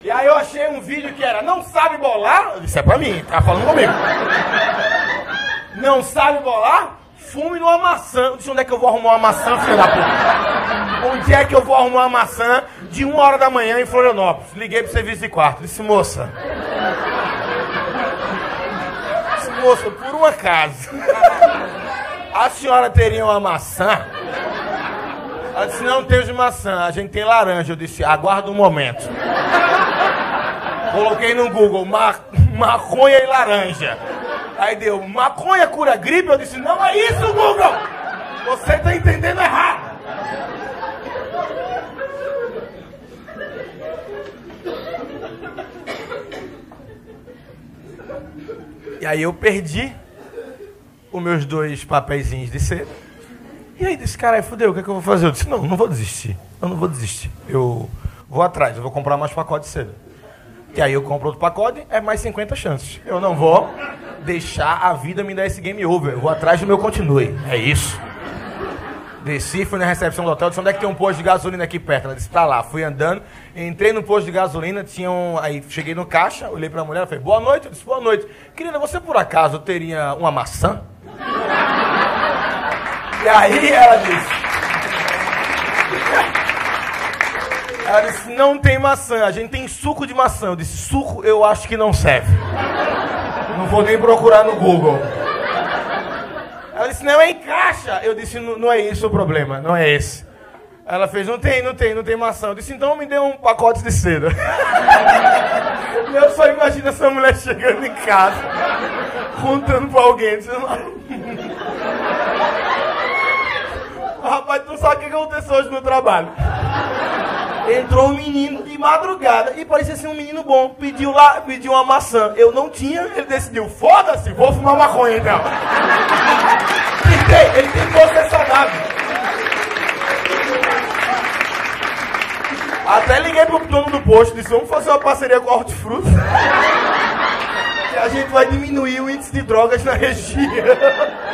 E aí eu achei um vídeo que era, não sabe bolar? Isso é pra mim, tá falando comigo. Não sabe bolar? Fume numa maçã. Eu disse, onde é que eu vou arrumar uma maçã, filho da puta? Onde é que eu vou arrumar uma maçã de 1h da manhã em Florianópolis? Liguei pro serviço de quarto. Disse, moça, por um acaso, a senhora teria uma maçã? Ela disse, não temos maçã, a gente tem laranja. Eu disse, aguarda um momento. Coloquei no Google, maconha e laranja. Aí deu, maconha cura gripe? Eu disse, não é isso, Google! Você tá entendendo errado. E aí eu perdi os meus 2 papeizinhos de seda. E aí disse, caralho, fudeu, o que é que eu vou fazer? Eu disse, não vou desistir. Eu não vou desistir. Eu vou atrás, eu vou comprar mais pacotes de seda. E aí eu compro outro pacote, é mais 50 chances. Eu não vou deixar a vida me dar esse game over. Eu vou atrás do meu continue. É isso. Desci, fui na recepção do hotel, disse, onde é que tem um posto de gasolina aqui perto? Ela disse, tá lá. Fui andando, entrei no posto de gasolina, aí cheguei no caixa, olhei pra mulher, falei, boa noite. Eu disse, boa noite. Querida, você por acaso teria uma maçã? E aí ela disse, não tem maçã, a gente tem suco de maçã. Eu disse, suco eu acho que não serve. Não vou nem procurar no Google. Ela disse, não, é em caixa. Eu disse, não é isso o problema, não é esse. Ela fez, não tem maçã. Eu disse, então me dê um pacote de seda. Eu só imagino essa mulher chegando em casa, contando pra alguém, dizendo, rapaz, tu não sabe o que aconteceu hoje no trabalho. Entrou um menino de madrugada e parecia ser um menino bom. Pediu uma maçã. Eu não tinha, ele decidiu, foda-se, vou fumar maconha então. Ele tentou ser saudável. Até liguei pro dono do posto, disse, vamos fazer uma parceria com a Hortifruti. Que a gente vai diminuir o índice de drogas na região.